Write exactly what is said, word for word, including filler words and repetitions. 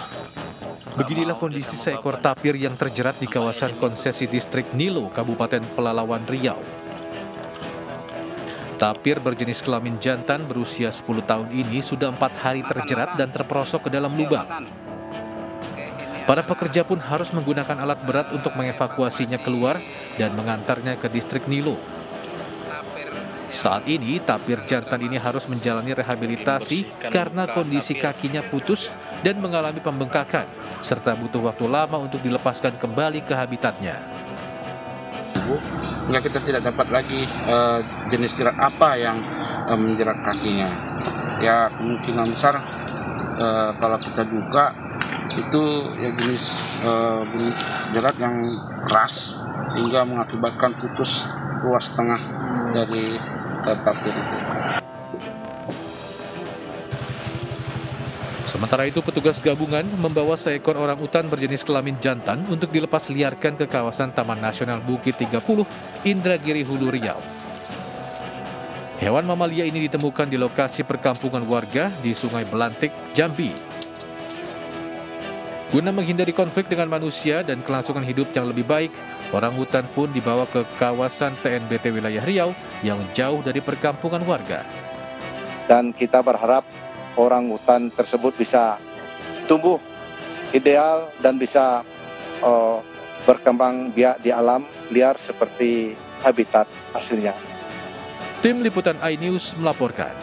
Beginilah kondisi seekor tapir yang terjerat di kawasan konsesi distrik Nilo, Kabupaten Pelalawan, Riau. Tapir berjenis kelamin jantan berusia sepuluh tahun ini sudah empat hari terjerat dan terperosok ke dalam lubang. Para pekerja pun harus menggunakan alat berat untuk mengevakuasinya keluar dan mengantarnya ke distrik Nilo. Saat ini, tapir jantan ini harus menjalani rehabilitasi karena kondisi kakinya putus dan mengalami pembengkakan, serta butuh waktu lama untuk dilepaskan kembali ke habitatnya. Hingga kita tidak dapat lagi uh, jenis jerat apa yang uh, menjerat kakinya. Ya kemungkinan besar uh, kalau kita duga itu ya jenis uh, jerat yang keras hingga mengakibatkan putus ruas tengah dari tapir itu. Sementara itu, petugas gabungan membawa seekor orang utan berjenis kelamin jantan untuk dilepas liarkan ke kawasan Taman Nasional Bukit tiga puluh, Indragiri Hulu, Riau. Hewan mamalia ini ditemukan di lokasi perkampungan warga di Sungai Belantik, Jambi. Guna menghindari konflik dengan manusia dan kelangsungan hidup yang lebih baik, orang utan pun dibawa ke kawasan T N B T wilayah Riau yang jauh dari perkampungan warga. Dan kita berharap orang utan tersebut bisa tumbuh ideal dan bisa uh, berkembang biak di alam liar seperti habitat aslinya. Tim Liputan iNews melaporkan.